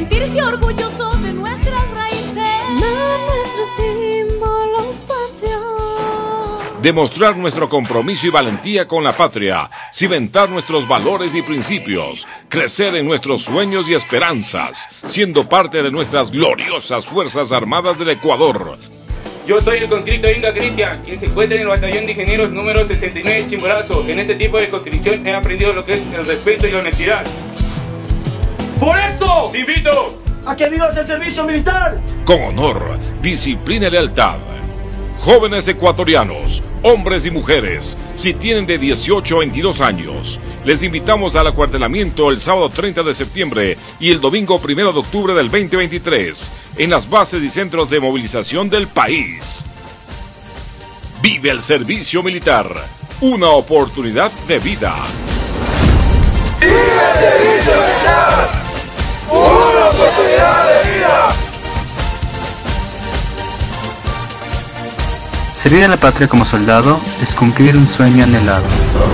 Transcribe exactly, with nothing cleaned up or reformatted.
sentirse orgulloso de nuestras raíces, de nuestros símbolos patrios. Demostrar nuestro compromiso y valentía con la patria, cimentar nuestros valores y principios, crecer en nuestros sueños y esperanzas, siendo parte de nuestras gloriosas Fuerzas Armadas del Ecuador. Yo soy el conscripto Inga Cristian, quien se encuentra en el batallón de ingenieros número sesenta y nueve Chimborazo. En este tipo de conscripción he aprendido lo que es el respeto y la honestidad. Por eso te invito a que vivas el servicio militar con honor, disciplina y lealtad. Jóvenes ecuatorianos, hombres y mujeres, si tienen de dieciocho a veintidós años, les invitamos al acuartelamiento el sábado treinta de septiembre y el domingo primero de octubre del veinte veintitrés en las bases y centros de movilización del país. Vive el servicio militar, una oportunidad de vida. ¡Vive el servicio militar! ¡Una oportunidad de vida! Servir a la patria como soldado es cumplir un sueño anhelado.